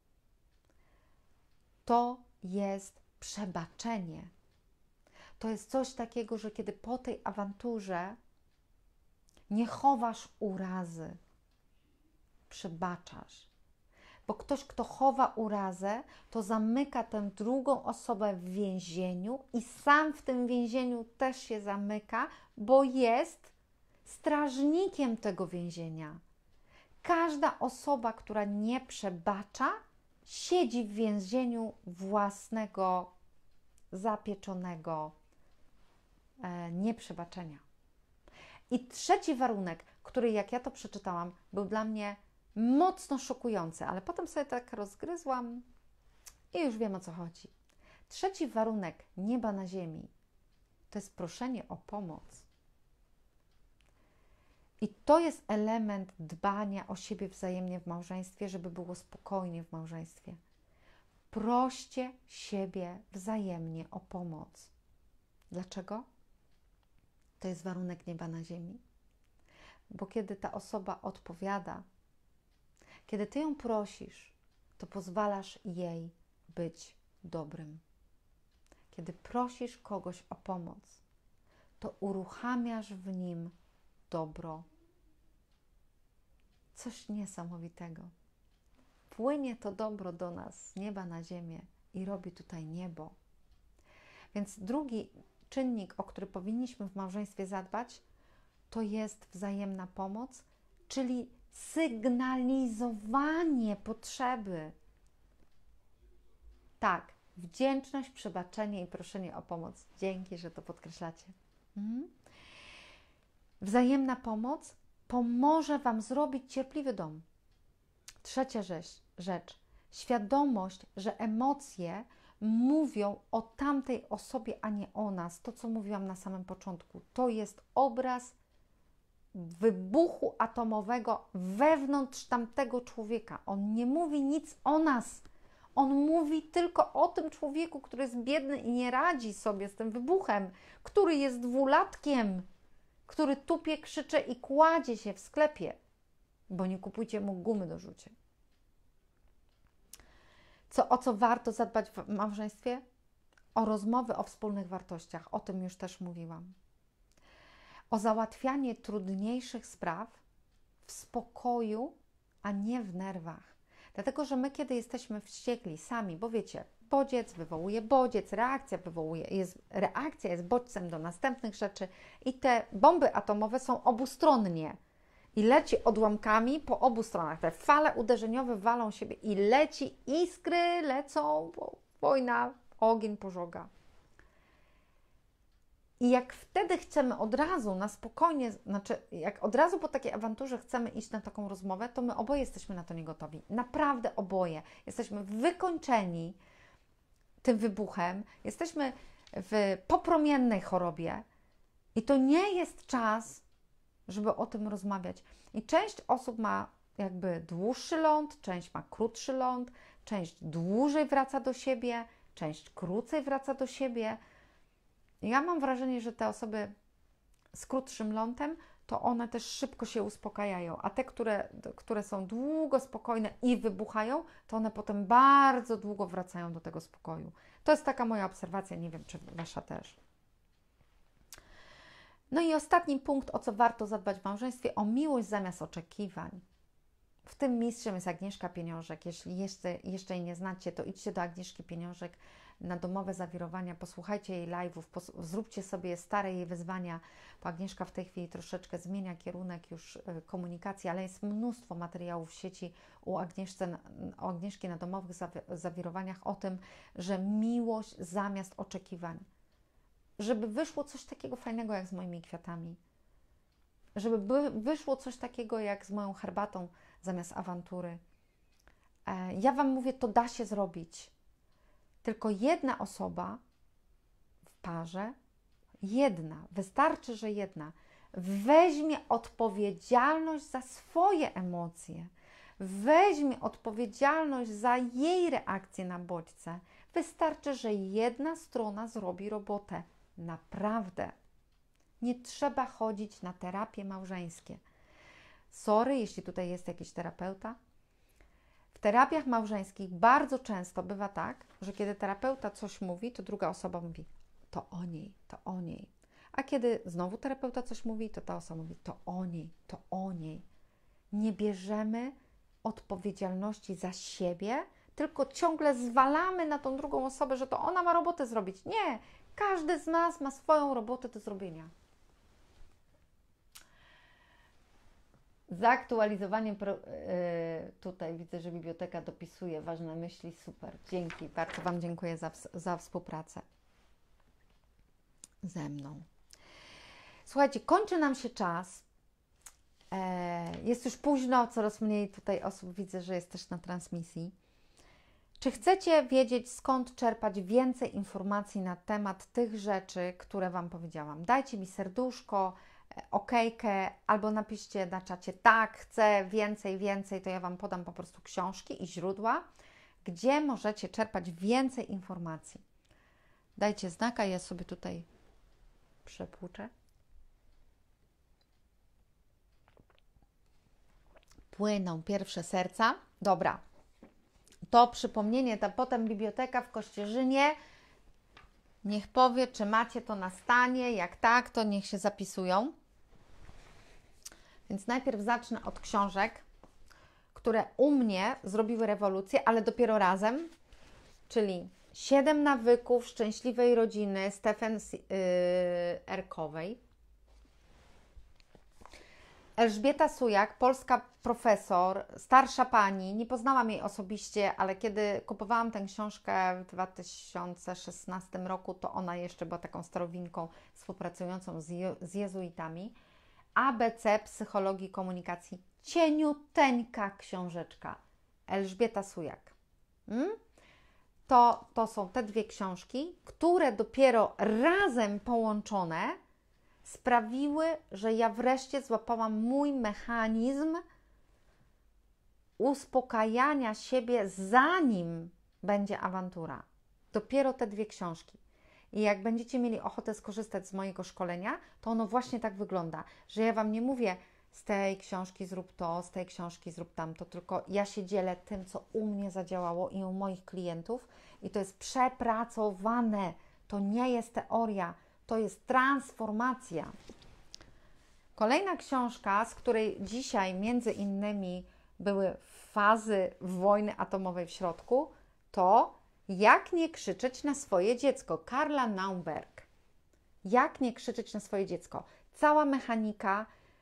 to jest przebaczenie. To jest coś takiego, że kiedy po tej awanturze nie chowasz urazy, przebaczasz. Bo ktoś, kto chowa urazę, to zamyka tę drugą osobę w więzieniu i sam w tym więzieniu też się zamyka, bo jest strażnikiem tego więzienia. Każda osoba, która nie przebacza, siedzi w więzieniu własnego zapieczonego e, nieprzebaczenia. I trzeci warunek, który jak ja to przeczytałam, był dla mnie mocno szokujący, ale potem sobie tak rozgryzłam i już wiem, o co chodzi. Trzeci warunek nieba na ziemi to jest proszenie o pomoc. I to jest element dbania o siebie wzajemnie w małżeństwie, żeby było spokojnie w małżeństwie. Proście siebie wzajemnie o pomoc. Dlaczego? To jest warunek nieba na ziemi. Bo kiedy ta osoba odpowiada, kiedy Ty ją prosisz, to pozwalasz jej być dobrym. Kiedy prosisz kogoś o pomoc, to uruchamiasz w nim dobro. Coś niesamowitego. Płynie to dobro do nas z nieba na ziemię i robi tutaj niebo. Więc drugi czynnik, o który powinniśmy w małżeństwie zadbać, to jest wzajemna pomoc, czyli sygnalizowanie potrzeby. Tak, wdzięczność, przebaczenie i proszenie o pomoc. Dzięki, że to podkreślacie. Mhm. Wzajemna pomoc pomoże Wam zrobić cierpliwy dom. Trzecia rzecz, rzecz. Świadomość, że emocje mówią o tamtej osobie, a nie o nas. To, co mówiłam na samym początku, to jest obraz wybuchu atomowego wewnątrz tamtego człowieka. On nie mówi nic o nas. On mówi tylko o tym człowieku, który jest biedny i nie radzi sobie z tym wybuchem, który jest dwulatkiem, który tupie, krzycze i kładzie się w sklepie, bo nie kupujcie mu gumy do rzucia. Co, o co warto zadbać w małżeństwie? O rozmowy o wspólnych wartościach. O tym już też mówiłam. O załatwianie trudniejszych spraw w spokoju, a nie w nerwach. Dlatego, że my, kiedy jesteśmy wściekli sami, bo wiecie, bodziec wywołuje bodziec, reakcja wywołuje, jest, reakcja jest bodźcem do następnych rzeczy i te bomby atomowe są obustronnie i leci odłamkami po obu stronach. Te fale uderzeniowe walą siebie i leci, iskry lecą, bo wojna, ogień pożoga. I jak wtedy chcemy od razu na spokojnie, znaczy jak od razu po takiej awanturze chcemy iść na taką rozmowę, to my oboje jesteśmy na to niegotowi. Naprawdę oboje. Jesteśmy wykończeni tym wybuchem, jesteśmy w popromiennej chorobie i to nie jest czas, żeby o tym rozmawiać. I część osób ma jakby dłuższy ląd, część ma krótszy ląd, część dłużej wraca do siebie, część krócej wraca do siebie. Ja mam wrażenie, że te osoby z krótszym lądem, to one też szybko się uspokajają, a te, które, które są długo spokojne i wybuchają, to one potem bardzo długo wracają do tego spokoju. To jest taka moja obserwacja, nie wiem, czy Wasza też. No i ostatni punkt, o co warto zadbać w małżeństwie, o miłość zamiast oczekiwań. W tym mistrzem jest Agnieszka Pieniążek. Jeśli jeszcze, jeszcze jej nie znacie, to idźcie do Agnieszki Pieniążek na domowe zawirowania, posłuchajcie jej live'ów, pos- zróbcie sobie stare jej wyzwania, bo Agnieszka w tej chwili troszeczkę zmienia kierunek już y, komunikacji, ale jest mnóstwo materiałów w sieci u Agnieszce, u Agnieszki na domowych zawi- zawirowaniach o tym, że miłość zamiast oczekiwań. Żeby wyszło coś takiego fajnego jak z moimi kwiatami. Żeby by, wyszło coś takiego jak z moją herbatą zamiast awantury. E, ja Wam mówię, to da się zrobić. Tylko jedna osoba w parze, jedna, wystarczy, że jedna, weźmie odpowiedzialność za swoje emocje, weźmie odpowiedzialność za jej reakcję na bodźce. Wystarczy, że jedna strona zrobi robotę. Naprawdę. Nie trzeba chodzić na terapie małżeńskie. Sorry, jeśli tutaj jest jakiś terapeuta. W terapiach małżeńskich bardzo często bywa tak, że kiedy terapeuta coś mówi, to druga osoba mówi, to o niej, to o niej. A kiedy znowu terapeuta coś mówi, to ta osoba mówi, to o niej, to o niej. Nie bierzemy odpowiedzialności za siebie, tylko ciągle zwalamy na tą drugą osobę, że to ona ma robotę zrobić. Nie, każdy z nas ma swoją robotę do zrobienia. Zaktualizowaniem, pro, yy, tutaj widzę, że biblioteka dopisuje ważne myśli, super, dzięki, bardzo Wam dziękuję za, za współpracę ze mną. Słuchajcie, kończy nam się czas, e, jest już późno, coraz mniej tutaj osób widzę, że jest też na transmisji. Czy chcecie wiedzieć, skąd czerpać więcej informacji na temat tych rzeczy, które Wam powiedziałam? Dajcie mi serduszko, okejkę, albo napiszcie na czacie tak, chcę więcej, więcej, to ja Wam podam po prostu książki i źródła, gdzie możecie czerpać więcej informacji. Dajcie znaka, ja sobie tutaj przepłuczę. Płyną pierwsze serca. Dobra. To przypomnienie, ta potem biblioteka w Kościerzynie. Niech powie, czy macie to na stanie. Jak tak, to niech się zapisują. Więc najpierw zacznę od książek, które u mnie zrobiły rewolucję, ale dopiero razem. Czyli Siedem nawyków szczęśliwej rodziny Stephen yy, Erkowej. Elżbieta Sujak, polska profesor, starsza pani, nie poznałam jej osobiście, ale kiedy kupowałam tę książkę w dwa tysiące szesnastym roku, to ona jeszcze była taką starowinką współpracującą z, je, z jezuitami. A B C Psychologii Komunikacji. Cieniuteńka książeczka. Elżbieta Sujak. Hmm? To, to są te dwie książki, które dopiero razem połączone sprawiły, że ja wreszcie złapałam mój mechanizm uspokajania siebie, zanim będzie awantura. Dopiero te dwie książki. I jak będziecie mieli ochotę skorzystać z mojego szkolenia, to ono właśnie tak wygląda, że ja Wam nie mówię z tej książki zrób to, z tej książki zrób tamto, tylko ja się dzielę tym, co u mnie zadziałało i u moich klientów i to jest przepracowane. To nie jest teoria, to jest transformacja. Kolejna książka, z której dzisiaj między innymi były fazy wojny atomowej w środku, to Jak nie krzyczeć na swoje dziecko. Karla Naumberg. Jak nie krzyczeć na swoje dziecko. Cała mechanika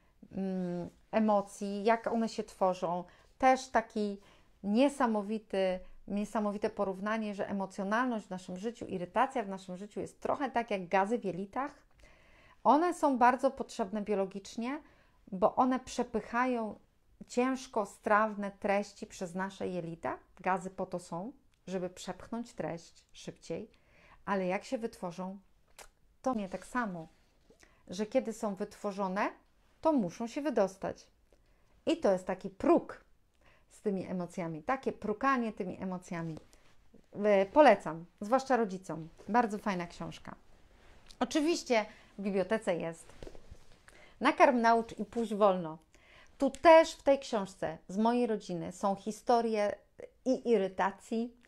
mm, emocji, jak one się tworzą. Też taki niesamowity, niesamowite porównanie, że emocjonalność w naszym życiu, irytacja w naszym życiu jest trochę tak jak gazy w jelitach. One są bardzo potrzebne biologicznie, bo one przepychają ciężko strawne treści przez nasze jelita. Gazy po to są, żeby przepchnąć treść szybciej, ale jak się wytworzą, to nie tak samo, że kiedy są wytworzone, to muszą się wydostać. I to jest taki próg z tymi emocjami, takie prukanie tymi emocjami. Polecam, zwłaszcza rodzicom. Bardzo fajna książka. Oczywiście w bibliotece jest Nakarm, naucz i puść wolno. Tu też w tej książce z mojej rodziny są historie i irytacji,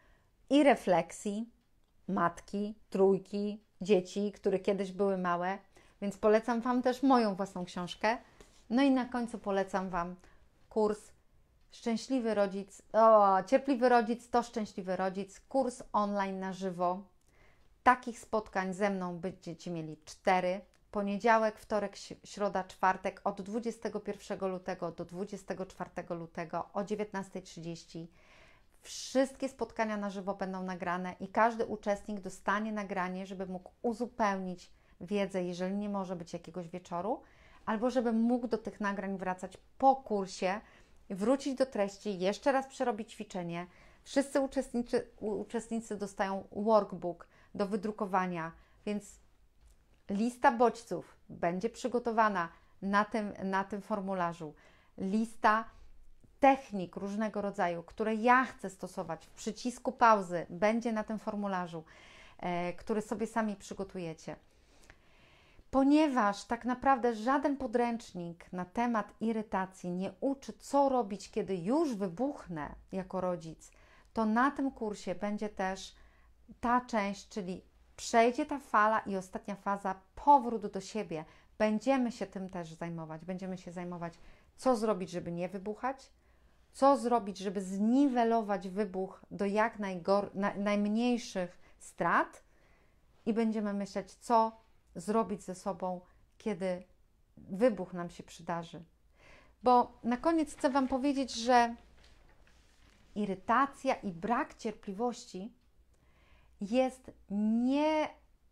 i refleksji matki, trójki, dzieci, które kiedyś były małe, więc polecam Wam też moją własną książkę. No i na końcu polecam Wam kurs Szczęśliwy Rodzic, o, Cierpliwy Rodzic to Szczęśliwy Rodzic, kurs online na żywo. Takich spotkań ze mną będziecie mieli cztery. Poniedziałek, wtorek, środa, czwartek od dwudziestego pierwszego lutego do dwudziestego czwartego lutego o dziewiętnasta trzydzieści. Wszystkie spotkania na żywo będą nagrane i każdy uczestnik dostanie nagranie, żeby mógł uzupełnić wiedzę, jeżeli nie może być jakiegoś wieczoru, albo żeby mógł do tych nagrań wracać po kursie, wrócić do treści, jeszcze raz przerobić ćwiczenie. Wszyscy uczestnicy, uczestnicy dostają workbook do wydrukowania, więc lista bodźców będzie przygotowana na tym, na tym formularzu. Lista technik różnego rodzaju, które ja chcę stosować w przycisku pauzy, będzie na tym formularzu, e, który sobie sami przygotujecie. Ponieważ tak naprawdę żaden podręcznik na temat irytacji nie uczy, co robić, kiedy już wybuchnę jako rodzic, to na tym kursie będzie też ta część, czyli przejdzie ta fala i ostatnia faza, powrót do siebie. Będziemy się tym też zajmować. Będziemy się zajmować, co zrobić, żeby nie wybuchać, co zrobić, żeby zniwelować wybuch do jak najgor- na, najmniejszych strat i będziemy myśleć, co zrobić ze sobą, kiedy wybuch nam się przydarzy. Bo na koniec chcę Wam powiedzieć, że irytacja i brak cierpliwości jest nie,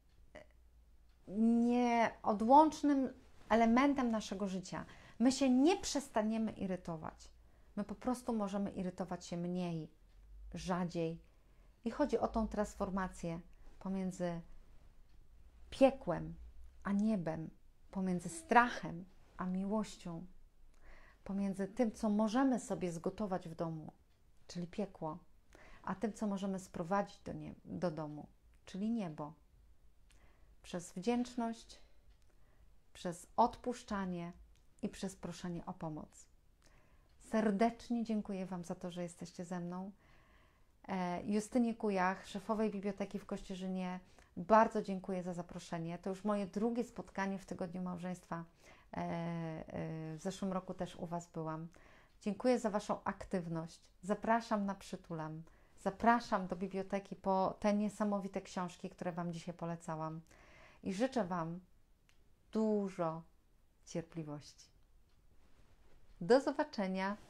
nieodłącznym elementem naszego życia. My się nie przestaniemy irytować. My po prostu możemy irytować się mniej, rzadziej. I chodzi o tą transformację pomiędzy piekłem a niebem, pomiędzy strachem a miłością, pomiędzy tym, co możemy sobie zgotować w domu, czyli piekło, a tym, co możemy sprowadzić do, nie, do domu, czyli niebo. Przez wdzięczność, przez odpuszczanie i przez proszenie o pomoc. Serdecznie dziękuję Wam za to, że jesteście ze mną. Justynie Kujach, szefowej Biblioteki w Kościerzynie, bardzo dziękuję za zaproszenie. To już moje drugie spotkanie w Tygodniu Małżeństwa. W zeszłym roku też u Was byłam. Dziękuję za Waszą aktywność. Zapraszam na Przytulam. Zapraszam do biblioteki po te niesamowite książki, które Wam dzisiaj polecałam. I życzę Wam dużo cierpliwości. Do zobaczenia.